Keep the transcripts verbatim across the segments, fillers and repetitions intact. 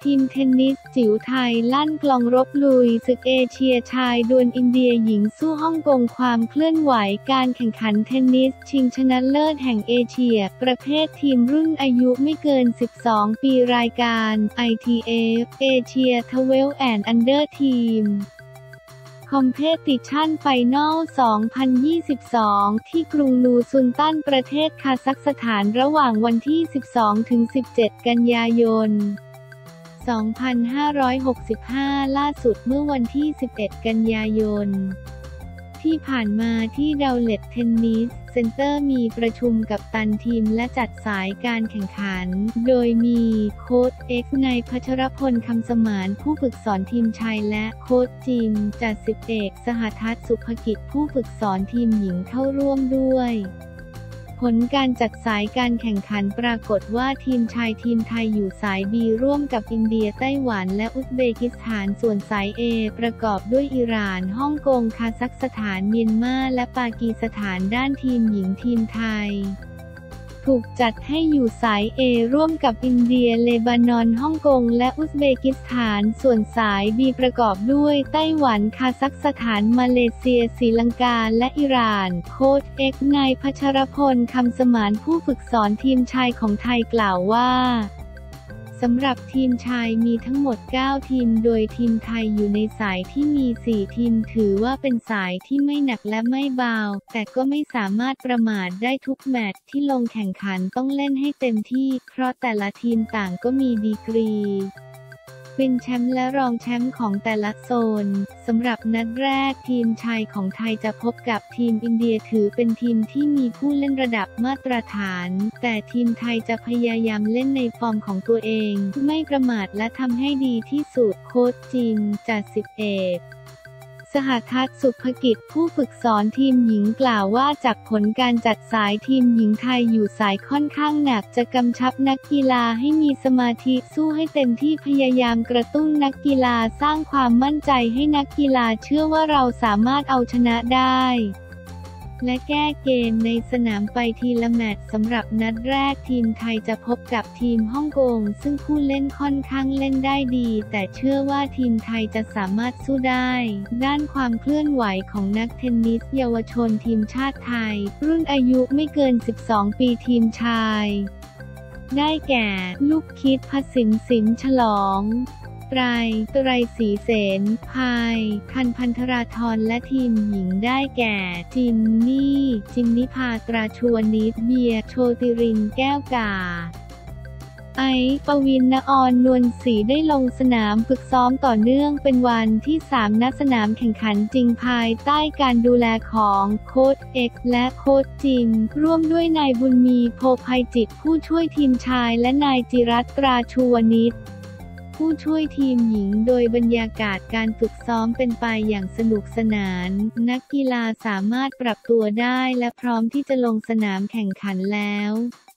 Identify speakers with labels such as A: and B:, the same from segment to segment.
A: ทีมเทนนิสจิ๋วไทยลั่นกลองรบลุยศึกเอเชียชายดวลอินเดียหญิงสู้ฮ่องกงความเคลื่อนไหวการแข่งขันเทนนิสชิงชนะเลิศแห่งเอเชียประเภททีมรุ่นอายุไม่เกินสิบสองปีรายการ ไอ ที เอฟ เอเชีย ทเวลว์ แอนด์ อันเดอร์ ทีมคอมเพติชันไฟนอล สองพันยี่สิบสอง ที่กรุงนูซุลตันประเทศคาซัคสถานระหว่างวันที่ สิบสองถึงสิบเจ็ด กันยายน สองพันห้าร้อยหกสิบห้า ล่าสุดเมื่อวันที่ สิบเอ็ด กันยายนที่ผ่านมาที่ดาวเลตเทนนิสเซ็นเตอร์มีประชุมกับตันทีมและจัดสายการแข่งขันโดยมีโค้ชเอ็กซ์นายพัชรพลคำสมานผู้ฝึกสอนทีมชายและโค้ชจิมจัดสิบเอกสหทัศน์สุภกิจผู้ฝึกสอนทีมหญิงเข้าร่วมด้วยผลการจัดสายการแข่งขันปรากฏว่าทีมชายทีมไทยอยู่สาย บี ร่วมกับอินเดียไต้หวันและอุซเบกิสถานส่วนสาย เอ ประกอบด้วยอิหร่านฮ่องกงคาซัคสถานเมียนมาและปากีสถานด้านทีมหญิงทีมไทยถูกจัดให้อยู่สาย เอ ร่วมกับอินเดียเลบานอนฮ่องกงและอุซเบกิสถานส่วนสาย บี ประกอบด้วยไต้หวันคาซัคสถานมาเลเซียศรีลังกาและอิหร่านโค้ชเอ็กซ์นายพัชรพลคำสมานผู้ฝึกสอนทีมชายของไทยกล่าวว่าสำหรับทีมชายมีทั้งหมดเก้าทีมโดยทีมไทยอยู่ในสายที่มีสี่ทีมถือว่าเป็นสายที่ไม่หนักและไม่เบาแต่ก็ไม่สามารถประมาทได้ทุกแมตช์ที่ลงแข่งขันต้องเล่นให้เต็มที่เพราะแต่ละทีมต่างก็มีดีกรีเป็นแชมป์และรองแชมป์ของแต่ละโซนสำหรับนัดแรกทีมชายของไทยจะพบกับทีมอินเดียถือเป็นทีมที่มีผู้เล่นระดับมาตรฐานแต่ทีมไทยจะพยายามเล่นในฟอร์มของตัวเองไม่ประมาทและทำให้ดีที่สุดโค้ชจิมจัดสิบเอกสหทัศน์สุภกิจผู้ฝึกสอนทีมหญิงกล่าวว่าจากผลการจัดสายทีมหญิงไทยอยู่สายค่อนข้างหนักจะกำชับนักกีฬาให้มีสมาธิสู้ให้เต็มที่พยายามกระตุ้นนักกีฬาสร้างความมั่นใจให้นักกีฬาเชื่อว่าเราสามารถเอาชนะได้และแก้เกมในสนามไปทีละแมตช์สำหรับนัดแรกทีมไทยจะพบกับทีมฮ่องกงซึ่งผู้เล่นค่อนข้างเล่นได้ดีแต่เชื่อว่าทีมไทยจะสามารถสู้ได้ด้านความเคลื่อนไหวของนักเทนนิสเยาวชนทีมชาติไทยรุ่นอายุไม่เกินสิบสองปีทีมชายได้แก่ลูกคิดพสินสินฉลองไตรไตรศรีเสนพายคันพันธราธรและทีมหญิงได้แก่จินนี่จินนิภาตราชวนิชเบียร์โชติรินแก้วกาไอซ์ปวินณออนนวลศรีได้ลงสนามฝึกซ้อมต่อเนื่องเป็นวันที่สามณสนามแข่งขันจริงภายใต้การดูแลของโค้ชเอ็กซ์และโค้ชจิมร่วมด้วยนายบุญมีโพภัยจิตผู้ช่วยทีมชายและนายจิรัตน์ตราชูวนิชผู้ช่วยทีมหญิงโดยบรรยากาศการฝึกซ้อมเป็นไปอย่างสนุกสนานนักกีฬาสามารถปรับตัวได้และพร้อมที่จะลงสนามแข่งขันแล้ว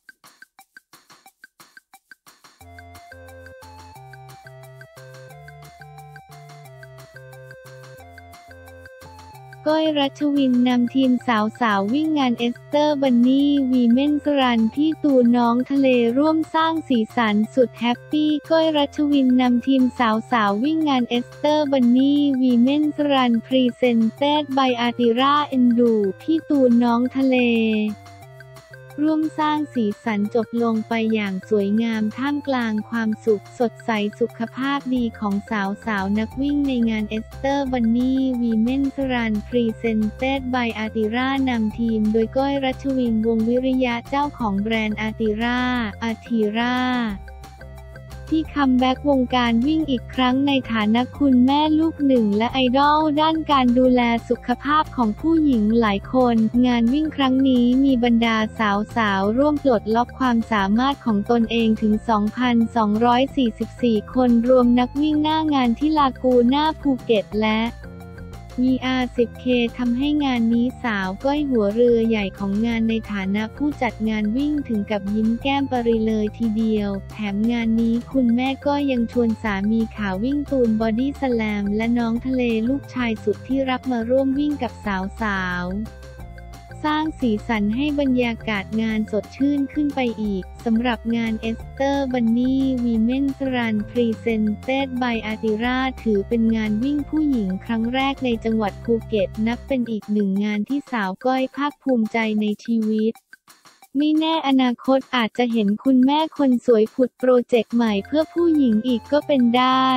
A: ก้อยรัชวินนำทีมสาวสาววิ่งงานเอสเตอร์บันนี่วีเมนส์รันพี่ตูนน้องทะเลร่วมสร้างสีสันสุดแฮปปี้ก้อยรัชวินนำทีมสาวสาววิ่งงานเอสเตอร์บันนี่วีเมนส์รันพรีเซนเต็ดบายอาติราเอ็นดูพี่ตูนน้องทะเลร่วมสร้างสีสันจบลงไปอย่างสวยงามท่ามกลางความสุขสดใสสุขภาพดีของสาวสาวนักวิ่งในงานเอสเตอร์บันนี่วีเมนส์รันพรีเซนเต็ดบายอาติรานำทีมโดยก้อยรัชวินวงศ์วิริยะเจ้าของแบรนด์อาติราอาติราที่คัมแบ็กวงการวิ่งอีกครั้งในฐานะคุณแม่ลูกหนึ่งและไอดอลด้านการดูแลสุขภาพของผู้หญิงหลายคนงานวิ่งครั้งนี้มีบรรดาสาวๆร่วมปลดล็อกความสามารถของตนเองถึง สองพันสองร้อยสี่สิบสี่ คนรวมนักวิ่งหน้างานที่ลากูน่าภูเก็ตและ วี อาร์ สิบ เค ทำให้งานนี้สาวก้อยหัวเรือใหญ่ของงานในฐานะผู้จัดงานวิ่งถึงกับยิ้มแก้มปริเลยทีเดียวแถมงานนี้คุณแม่ก็ยังชวนสามีขาวิ่งตูนบอดี้สแลมและน้องทะเลลูกชายสุดที่รักมาร่วมวิ่งกับสาวๆสร้างสีสันให้บรรยากาศงานสดชื่นขึ้นไปอีกสำหรับงาน Easter Bunny Women's Run Presented by Atira ถือเป็นงานวิ่งผู้หญิงครั้งแรกในจังหวัดภูเก็ตนับเป็นอีกหนึ่งงานที่สาวก้อยภาคภูมิใจในชีวิตไม่แน่อนาคตอาจจะเห็นคุณแม่คนสวยผุดโปรเจกต์ใหม่เพื่อผู้หญิงอีกก็เป็นได้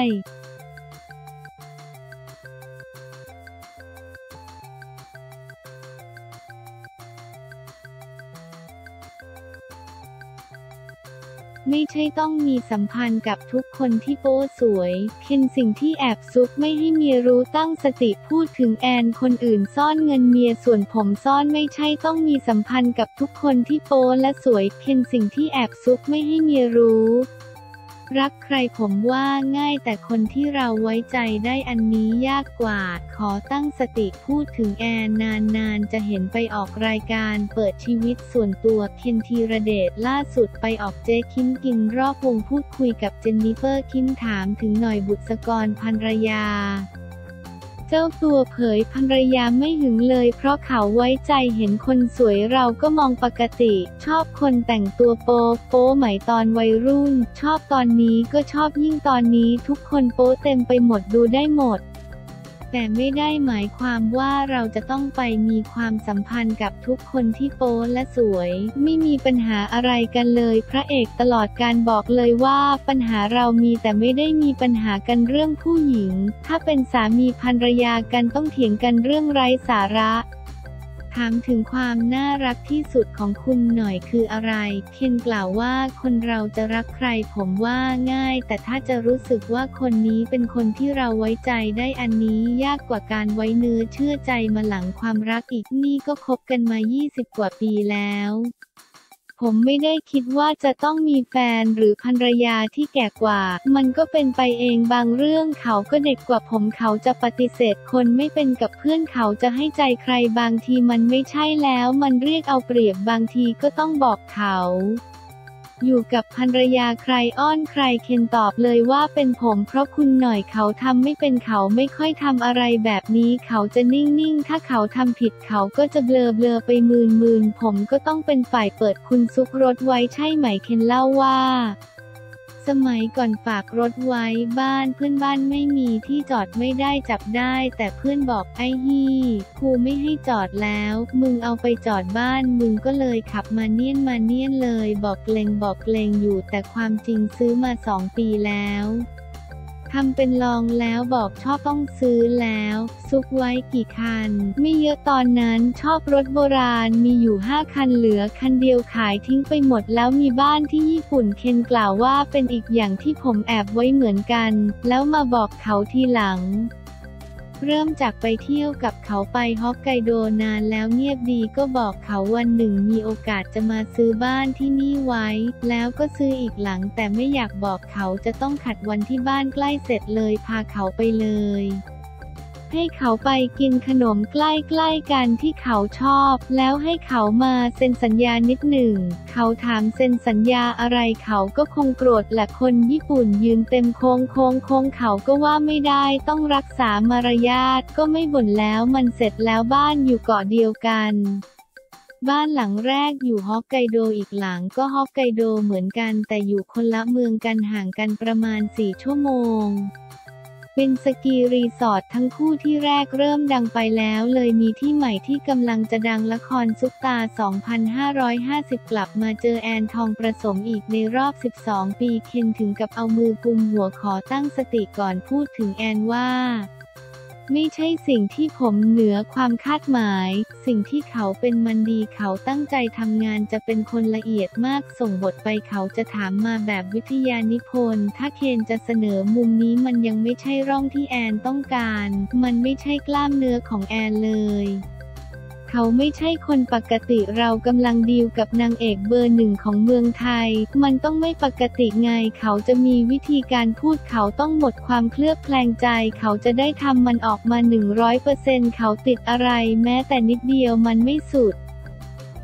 A: ไม่ใช่ต้องมีสัมพันธ์กับทุกคนที่โป๊สวยเคนสิ่งที่แอบซุกไม่ให้เมียรู้ตั้งสติพูดถึงแอนคนอื่นซ่อนเงินเมียส่วนผมซ่อนไม่ใช่ต้องมีสัมพันธ์กับทุกคนที่โป๊และสวยเคนสิ่งที่แอบซุกไม่ให้เมียรู้รักใครผมว่าง่ายแต่คนที่เราไว้ใจได้อันนี้ยากกว่าขอตั้งสติพูดถึงแอนนานๆจะเห็นไปออกรายการเปิดชีวิตส่วนตัวเคนธีรเดชล่าสุดไปออกเจ๊คิมกินรอบวงพูดคุยกับเจนนิเฟอร์คิมถามถึงหน่อยบุษกรภรรยาเจ้าตัวเผยภรรยาไม่หึงเลยเพราะเขาไว้ใจเห็นคนสวยเราก็มองปกติชอบคนแต่งตัวโป๊โป๊ไหมตอนวัยรุ่นชอบตอนนี้ก็ชอบยิ่งตอนนี้ทุกคนโป๊เต็มไปหมดดูได้หมดแต่ไม่ได้หมายความว่าเราจะต้องไปมีความสัมพันธ์กับทุกคนที่โป๊และสวยไม่มีปัญหาอะไรกันเลยพระเอกตลอดการบอกเลยว่าปัญหาเรามีแต่ไม่ได้มีปัญหากันเรื่องผู้หญิงถ้าเป็นสามีภรรยากันต้องเถียงกันเรื่องไร้สาระถามถึงความน่ารักที่สุดของคุณหน่อยคืออะไรเคนกล่าวว่าคนเราจะรักใครผมว่าง่ายแต่ถ้าจะรู้สึกว่าคนนี้เป็นคนที่เราไว้ใจได้อันนี้ยากกว่าการไว้เนื้อเชื่อใจมาหลังความรักอีกนี่ก็คบกันมายี่สิบกว่าปีแล้วผมไม่ได้คิดว่าจะต้องมีแฟนหรือภรรยาที่แก่กว่ามันก็เป็นไปเองบางเรื่องเขาก็เด็กกว่าผมเขาจะปฏิเสธคนไม่เป็นกับเพื่อนเขาจะให้ใจใครบางทีมันไม่ใช่แล้วมันเรียกเอาเปรียบบางทีก็ต้องบอกเขาอยู่กับภรรยาใครอ้อนใครเคนตอบเลยว่าเป็นผมเพราะคุณหน่อยเขาทำไม่เป็นเขาไม่ค่อยทำอะไรแบบนี้เขาจะนิ่งๆถ้าเขาทำผิดเขาก็จะเบลอเบลอไปมืนมืนผมก็ต้องเป็นฝ่ายเปิดคุณซุกรถไว้ใช่ไหมเคนเล่าว่าสมัยก่อนฝากรถไว้บ้านเพื่อนบ้านไม่มีที่จอดไม่ได้จับได้แต่เพื่อนบอกไอ้ฮี่ครูไม่ให้จอดแล้วมึงเอาไปจอดบ้านมึงก็เลยขับมาเนียนมาเนียนเลยบอกเกรงบอกเกรงอยู่แต่ความจริงซื้อมาสองปีแล้วทำเป็นลองแล้วบอกชอบต้องซื้อแล้วซุกไว้กี่คันไม่เยอะตอนนั้นชอบรถโบราณมีอยู่ห้าคันเหลือคันเดียวขายทิ้งไปหมดแล้วมีบ้านที่ญี่ปุ่นเคนกล่าวว่าเป็นอีกอย่างที่ผมแอบไว้เหมือนกันแล้วมาบอกเขาทีหลังเริ่มจากไปเที่ยวกับเขาไปฮอกไกโดนานแล้วเงียบดีก็บอกเขาวันหนึ่งมีโอกาสจะมาซื้อบ้านที่นี่ไว้แล้วก็ซื้ออีกหลังแต่ไม่อยากบอกเขาจะต้องขัดวันที่บ้านใกล้เสร็จเลยพาเขาไปเลยให้เขาไปกินขนมใกล้ๆกันที่เขาชอบแล้วให้เขามาเซ็นสัญญานิดหนึ่งเขาถามเซ็นสัญญาอะไรเขาก็คงโกรธแหละคนญี่ปุ่นยืนเต็มโค้งโค้งโค้งเขาก็ว่าไม่ได้ต้องรักษามารยาทก็ไม่บ่นแล้วมันเสร็จแล้วบ้านอยู่เกาะเดียวกันบ้านหลังแรกอยู่ฮอกไกโดอีกหลังก็ฮอกไกโดเหมือนกันแต่อยู่คนละเมืองกันห่างกันประมาณสี่ชั่วโมงเป็นสกีรีสอร์ททั้งคู่ที่แรกเริ่มดังไปแล้วเลยมีที่ใหม่ที่กำลังจะดังละครซุปตา สองพันห้าร้อยห้าสิบ กลับมาเจอแอนทองประสมอีกในรอบ สิบสอง ปีเคนถึงกับเอามือกุมหัวขอตั้งสติก่อนพูดถึงแอนว่าไม่ใช่สิ่งที่ผมเหนือความคาดหมายสิ่งที่เขาเป็นมันดีเขาตั้งใจทำงานจะเป็นคนละเอียดมากส่งบทไปเขาจะถามมาแบบวิทยานิพนธ์ถ้าเคนจะเสนอมุมนี้มันยังไม่ใช่ร่องที่แอนต้องการมันไม่ใช่กล้ามเนื้อของแอนเลยเขาไม่ใช่คนปกติเรากำลังดีลกับนางเอกเบอร์หนึ่งของเมืองไทยมันต้องไม่ปกติไงเขาจะมีวิธีการพูดเขาต้องหมดความเคลือบแคลงใจเขาจะได้ทำมันออกมา หนึ่งร้อยเปอร์เซ็นต์ เขาติดอะไรแม้แต่นิดเดียวมันไม่สุด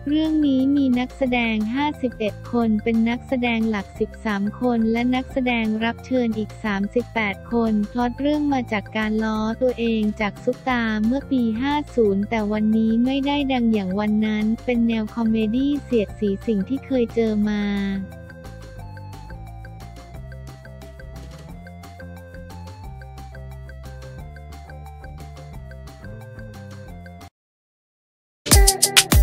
A: เรื่องนี้มีนักแสดง ห้าสิบเอ็ด คน เป็นนักแสดงหลัก สิบสาม คน และนักแสดงรับเชิญอีก สามสิบแปด คน พล็อตเรื่องมาจากการล้อตัวเองจากซุปตาร์เมื่อปี ห้าสิบ แต่วันนี้ไม่ได้ดังอย่างวันนั้น เป็นแนวคอมเมดี้เสียดสีสิ่งที่เคยเจอมา
B: Thank you.